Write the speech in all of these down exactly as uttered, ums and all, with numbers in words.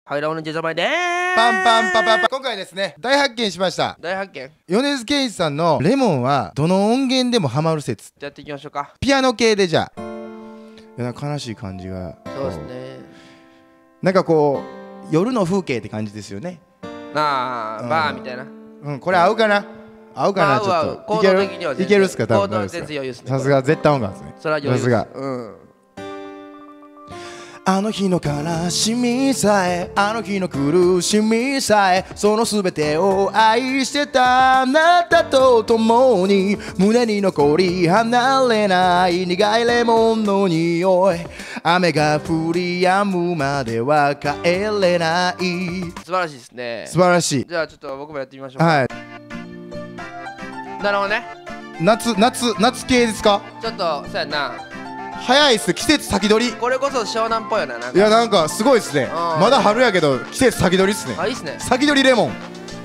はい、ラオのジェザマイでーす。 パンパンパパパ。今回ですね、大発見しました。 大発見。 米津玄師さんのレモンはどの音源でもハマる説。 じゃあやっていきましょうか。 ピアノ系でじゃあ。いや悲しい感じが。 そうですね。 なんかこう夜の風景って感じですよね。 なあ、 うんバーみたいな。 うん、これ合うかな。合うかな、ちょっと。いける。いけるっすか、多分。さすが絶対音楽ですね。 それは余裕です。 さすが。 うん。 あの日の悲しみさえ、あの日の苦しみさえ、そのすべてを愛してたあなたと共に、胸に残り離れない苦いレモンの匂い、雨が降り止むまでは帰れない。 素晴らしいですね。 素晴らしい。 じゃあちょっと僕もやってみましょうか。 はい。 なるほどね。 夏夏夏系ですか？ ちょっとそうやな。 早いっす、季節先取り。 これこそ湘南っぽいよな。なんかいやなんかすごいっすね。まだ春やけど季節先取りっすね。 あ、いいっすね。 先取りレモン。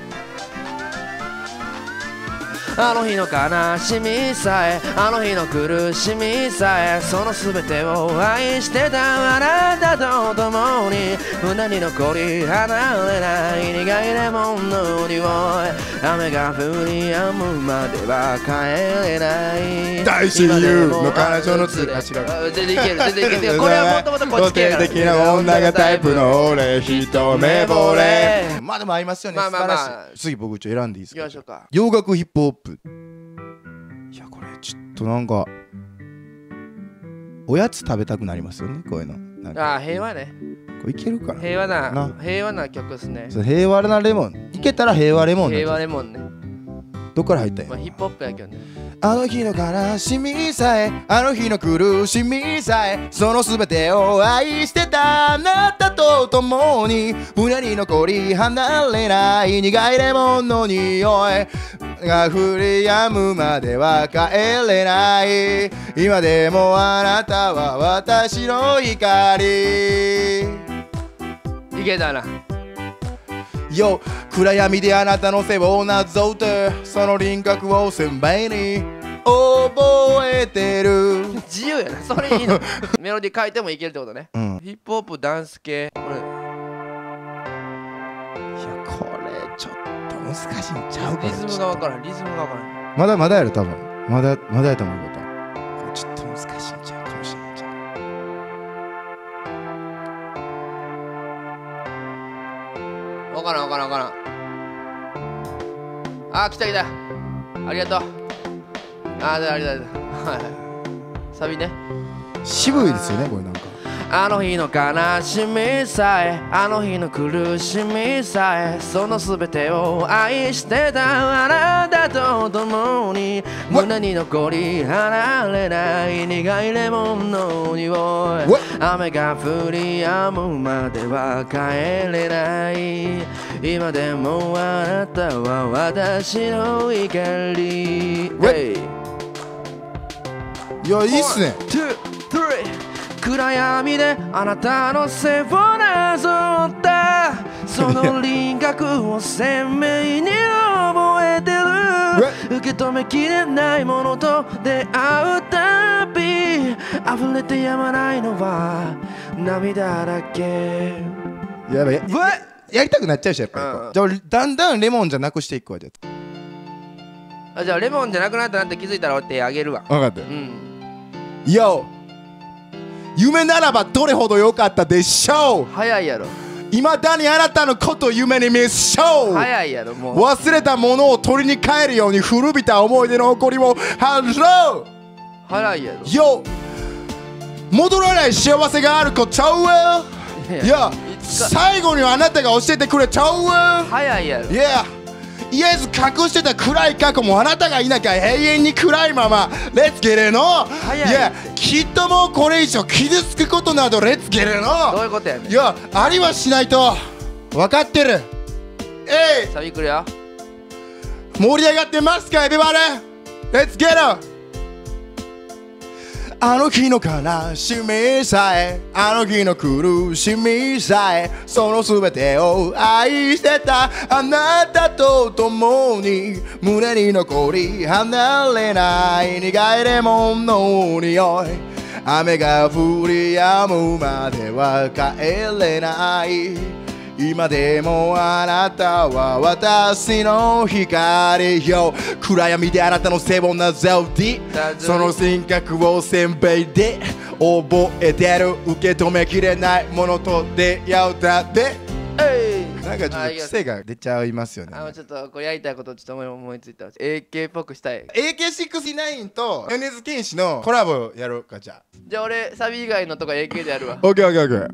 あの日の悲しみさえ、あの日の苦しみさえ、そのすべてを愛してたあなたと共に、胸に残り離れない苦いレモンの匂い、雨が降り止むまでは帰れない。 大親友の彼女のつれ。あ、違う。 全然いける、全然いける。これはもともとこっち系やから。 肯定的な女がタイプの俺、一目惚れ。まあでも合いますよね。 まあまあまあ。 次僕ちょっと選んでいいですか？ 行きましょうか。 洋楽ヒップホップ。いやこれちょっとなんかおやつ食べたくなりますよね、こういうの。 ああ、平和ね。 これいけるかな。 平和な平和な曲ですね。 平和なレモン。いけたら平和レモン。 平和レモンね。 どっから入ったんや。 まあヒップホップやけどね。 あの日の悲しみさえ、あの日の苦しみさえ、そのすべてを愛してたあなたと共に、胸に残り離れない苦いレモンの匂いが降り止むまでは帰れない。今でもあなたは私の光。 いけたな。 よ、暗闇であなたの背をなぞって、その輪郭を鮮明に覚えてる。 自由やな、それいいの。メロディー変えてもいけるってことね。 うん、 ヒップホップ、ダンス系。これいや、 これちょっと難しいんちゃうかな。 リズムが分からん、リズムが分からん。 まだまだやる、多分まだまだやと思うこと。これちょっと難しいんちゃうかもしれんちゃう。 分からん分からん分からん。あー、来た来た。ありがとう。あー、ありがとう。はい。サビね。 渋いですよね、これなんか。 あの日の悲しみさえ、あの日の苦しみさえ、そのすべてを愛してたあなたと共に、胸に残り離れない苦いレモンの匂い、雨が降り止むまでは帰れない。今でもあなたは私の光。 いや、いいっすね。 暗闇であなたの背をなぞった、その輪郭を鮮明に覚えてる。受け止めきれないものと出会うたび、溢れてやまないのは涙だけ。 やばい、や, やりたくなっちゃうし、やっぱり、うん、じゃあだんだんレモンじゃなくしていくわ。じゃあじゃあレモンじゃなくなったなって気づいたら俺手あげるわ。 分かった。 うん。 よ、夢ならばどれほど良かったでしょう。 早いやろ。 いまだにあなたのことを夢に見しょう。 早いやろ。もう忘れたものを取りに帰るように古びた思い出の誇りをハロー。 早いやろ。 よ、戻らない幸せがある子ちゃうわ。いや、最後にはあなたが教えてくれちゃうわ。 早いやろ。 いや、イエス隠してた暗い過去もあなたがいなきゃ永遠に暗いまま。レッツゲレの。いや、きっともうこれ以上傷つくことなどレッツゲレの。 どういうことやねん。 いや、ありはしないと分かってる。えい、 サビくるよ。 盛り上がってますかエビバレ。レッツゲロ。あの日の悲しみさえ、あの日の苦しみさえ、そのすべてを愛してたあなたと共に、胸に残り離れない苦いレモンの匂い、雨が降り止むまでは帰れない。 今でもあなたは私の光よ暗闇であなたの背負なザウディその性格をせんべいで覚えてる受け止めきれないものと出会うだってなんかちょっと癖が出ちゃいますよね。 あのちょっとこれやりたいことちょっと思いついた エーケー っぽくしたい。 エーケーシックスティナイン と米津玄師のコラボやろうか。じゃあじゃあ俺サビ以外のとこ エーケー でやるわ。 オッケーオッケーオッケ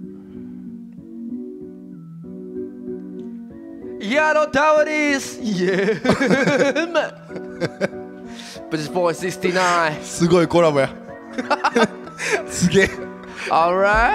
ーやろたわです。イエーブリッジボーイシックスティナイン。 すごいコラボやすげえ Alright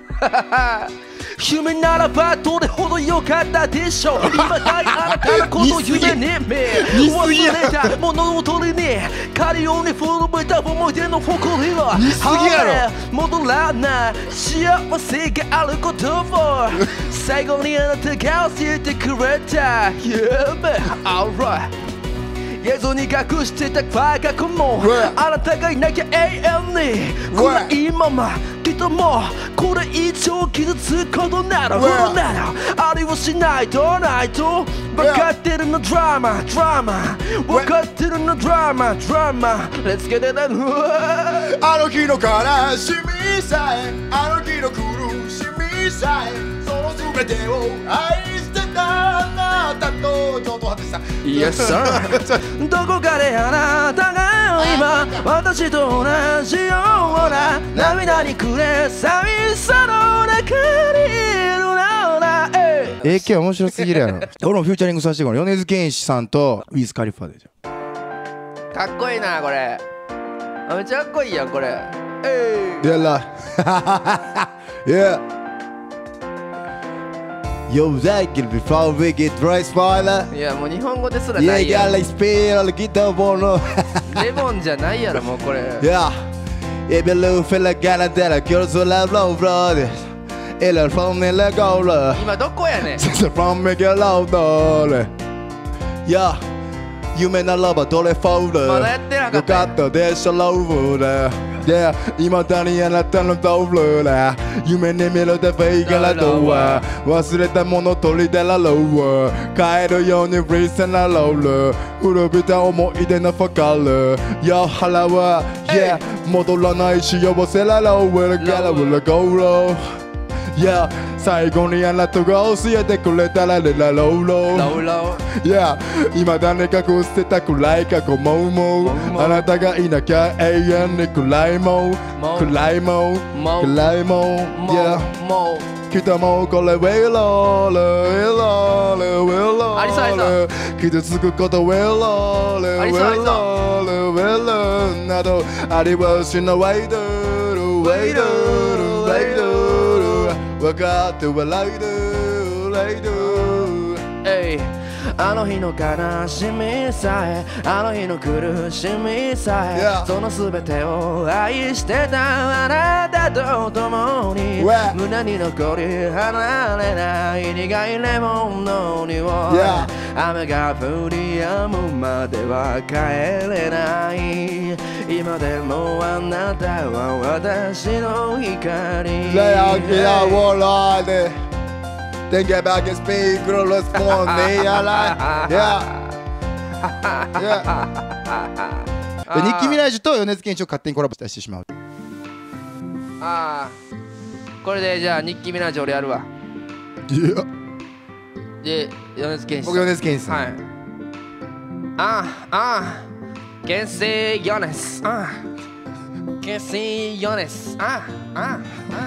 夢ならばどれほど良かったでしょう今だいあなたのことを夢に見忘れたものを取りに仮用に古めた思い出の誇りは似すぎやろ戻らない幸せがあることを最後にあなたが教えてくれた夢 Alright映像に隠してた過去もあなたがいなきゃ永遠に暗いままきっともうこれ以上傷つくことならほどならありはしないとないと分かってるのドラマドラマ分かってるのドラマドラマ Let's get it on あの日の悲しみさえあの日の苦しみさえその全てを愛してたあなたとちょっと外した Yes sir どこかであなたが今私と同じような涙に暮れ寂しさの中にいるのだエーケー 面白すぎるやろ俺もフューチャリングさせてこれ米津玄師さんとウィズ・カリファでじゃかっこいいなこれめっちゃかっこいいやんこれえいやらYeah Yo, that can be far wicked, right, spoiler? いやもう日本語ですらな Yeah, いや got like speed on the guitar, bono. レモンじゃないやろもうこれ Yeah, if you look feel like Ghana, that I kill so loud, low, brother. It'll from me, let go, look. 今どこやねん It's from me, get loud, look. Yeah, you may not love, but don't let fall, まだやってなか You ったやん got the dash all over, Yeah, 今だにあなたのドーラ夢に見るだフェイガラドア忘れたもの取り出らろう帰るようにリーセンなロール古びた思い出のファカルや腹は Yeah 戻らない幸せらろう We'll get a we'll go roll Yeah 最後にあなたが教えてくれたらレラローローローロー Yeah 今だに隠してた暗い過去ももあなたがいなきゃ永遠に暗いも暗いも暗いも Yeah もうきっともうこれウェイロールウェイロールウェイロありそうありそール傷つくことウェイロールウェイロールウェイロールなどありはしないウェイドルウェイドルウェイドル分かって笑いど笑いどえいあの日の悲しみさえあの日の苦しみさえ、 Yeah. その全てを愛してたあなたと共に、 Wow. 胸に残り離れない苦いレモンの匂い、 Yeah. 雨が降り止むまでは帰れない今でもあなたは私の光 Lay out, get out, warlord Think about get speed, girl, let's go me, I like Yeah Yeah でニッキー・ミナージュと米津玄師を勝手にコラボしてしまうああこれでじゃあニッキー・ミナージュ俺やるわいやで米津玄師僕米津玄師さんはいああああCan say honest ああ Can say honest あああ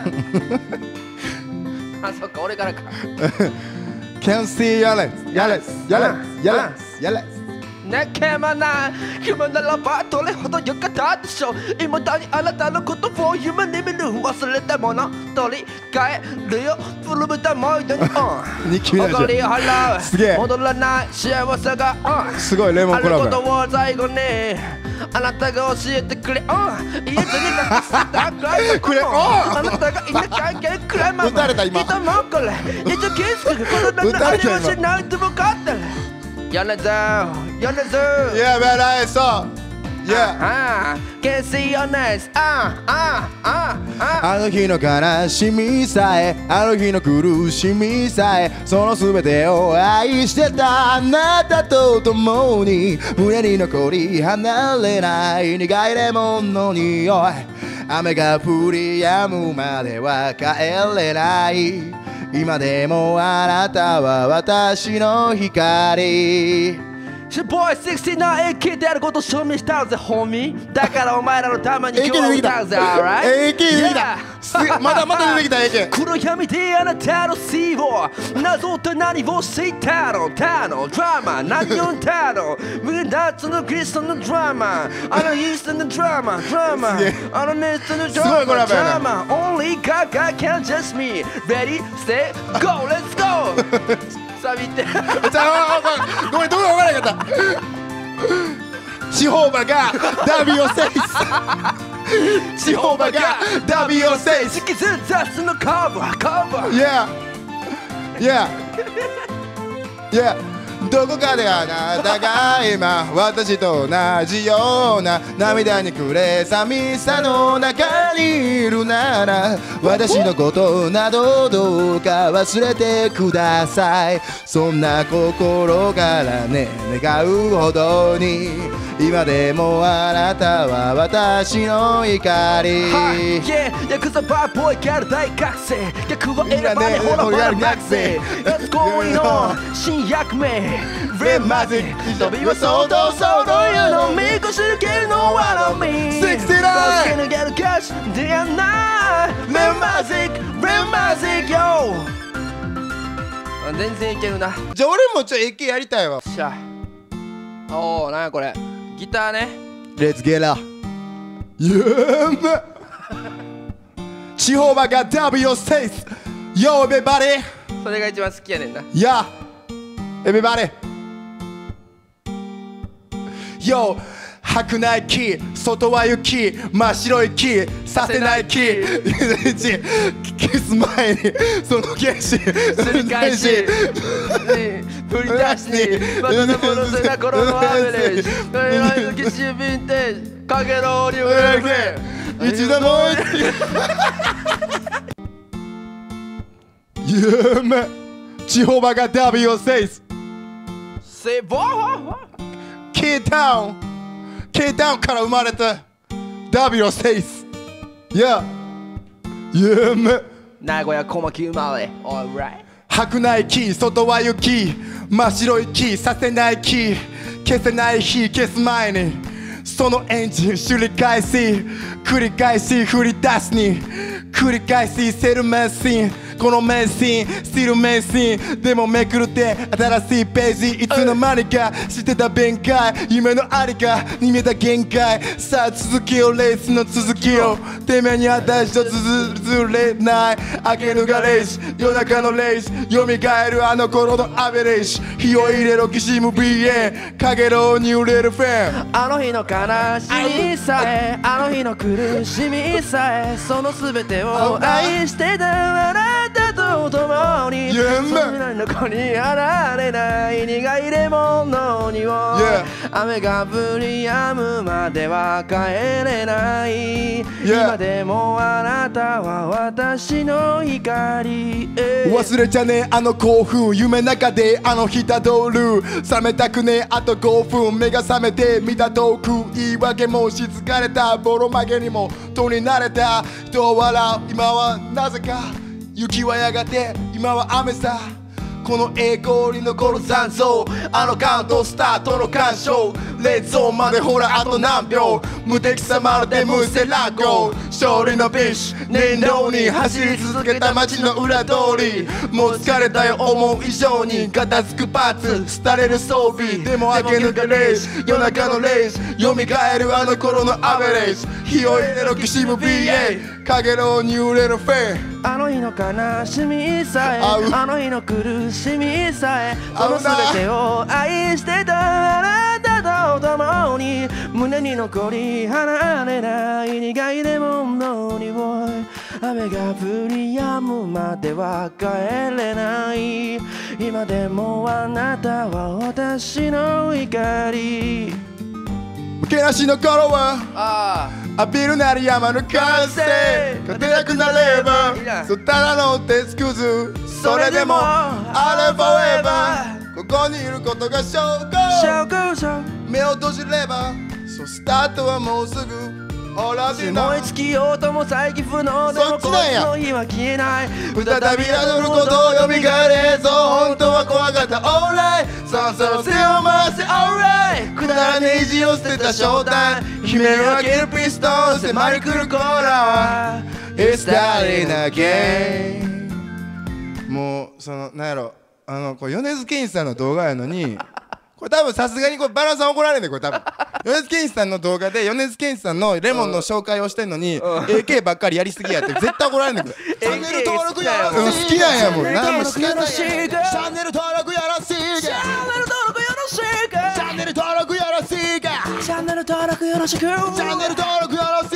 ああそっか俺からか Can't see Yales Yales Yales Yales Yales 泣けまない夢ならばどれほどよかったでしょう今だにあなたのことを夢に見る忘れたもの取り替えるよ古びた思い出にニッキー・ミナージュ誇りを払うすげえ戻らない幸せがすごいレモあるこンコラボとを最後にあなたが教えてくれ言えずになくしたくらいくれあなたがいなきゃいけないくらいまま撃たれた今人もこれ一応気づくこと撃なんてたれた今ありはしないと分かってる米津米津 Yeah man I saw Yeah Can't see your nice あああああの日の悲しみさえあの日の苦しみさえその全てを愛してたあなたと共に胸に残り離れない苦いレモンの匂い雨が降り止むまでは帰れない今でもあなたは私の光 Your boy シックスティーナイン エーケー であることを証明したぜ、ホミーだからお前らのために今日は歌うぜ、alright? エーケー 出てきたまだまだ出てきた エーケー暗闇であなたの死を謎と何を知ったの他のドラマ何をたの無駄とのクリストのドラマあのイーストのドラマドラマあのネストのドラマドラマ Only Kaka can just me Ready, stay, go, let's go サビってごめんどこか分からなかった地方馬がダビを制す地方馬がダビを制す引きずる雑のカバーカバー Yeah Yeah Yeahどこかであなたが今私と同じような涙に暮れ寂しさの中にいるなら私のことなどどうか忘れてくださいそんな心からね願うほどに今でもあなたは私の怒り、 はい、yeah ヤクザバーボーイギャル大学生逆は選ばねほらほら学生 Let's go on 新役名レマジック飛びは相当相当やのみこしるけるのはのみシックスティーナイン抜け抜けるキャッシュでやんないレマジックレマジックよ全然いけるなじゃあ俺もちょっと エーケー やりたいわしゃおおなんやこれギターねレッツゲラユーム地方馬がダビを制す Yo everybody それが一番好きやねんな Yeah everybody Yo 白ない木外は雪真っ白い木させない木消す前にその消しすり返し振り出しにまたのものせな頃のアベレージライズキシヴィンテージかけろに売れるけ一度も夢地方馬がダビを制すセボーケータウンケータウンから生まれたダビを制す Yeah 夢名古屋小牧生まれ Alright 白ない木外は雪真っ白い木させない木消せない火消す前にそのエンジン修理返し繰り返し振り出すに繰り返しセルメンシンこのメンシンスティルメンシンでもめくるって新しいページいつの間にかしてた弁解夢のありかに見えた限界さあ続きをレースの続きをてめえに私と続れない明けぬがレース夜中のレース蘇るあの頃のアベレージ火を入れろきしむ ビーエー かげろうに売れるフェンあの日の悲しみさえあの日の苦しみさえその全てを愛してたあなたと共にそんなの子にあられない苦いレモンの匂い雨が降り止むまでは帰れない今でもあなたは私の光忘れちゃねえあの興奮夢の中であの日たどる覚めたくねえあとごふん目が覚めて見た遠く言い訳もし疲れたボロ曲げにもとになれた人を笑う今はなぜか雪はやがて今は雨さこの栄光に残る残像あのカウントスタートの干渉レッドゾーンまでほらあと何秒無敵さまるでムセラゴー勝利のビッシュ燃料に走り続けた街の裏通りもう疲れたよ思う以上に片付くパーツ廃れる装備でも明け抜けレース夜中のレース蘇るあの頃のアベレージ火を入れろきしむ ビーエー かげろうに売れるフェンあの日の悲しみさえあの日の苦しみさえその全てを愛してたあなたと共に胸に残り離れない苦いレモンの匂い雨が降り止むまでは帰れない今でもあなたは私の光けなしの頃はあアピールなり山の完成勝てなくなればそうただの鉄くずそれでもあれ forever ここにいることが証拠目を閉じればそうスタートはもうすぐ燃え尽きようとも再起不能でもこの日は消えない再び宿ることを蘇れそう本当は怖かった Alright そろそろ手を回せ Alright くだらねえ意地を捨てた正体悲鳴を上げるピストン迫り来るコーラ It's starting again もうそのなんやろあのこれ米津玄師さんの動画やのにこれ多分さすがにこれバランさん怒られんねんこれ多分米津玄師さんの動画で米津玄師さんのレモンの紹介をしてんのに エーケー ばっかりやりすぎやって絶対怒られんねんこれチャンネル登録よろしく好きなんやもん何も好きなんやチャンネル登録よろしくチャンネル登録よろしくチャンネル登録よろしくチャンネル登録よろしくチャンネル登録よろしく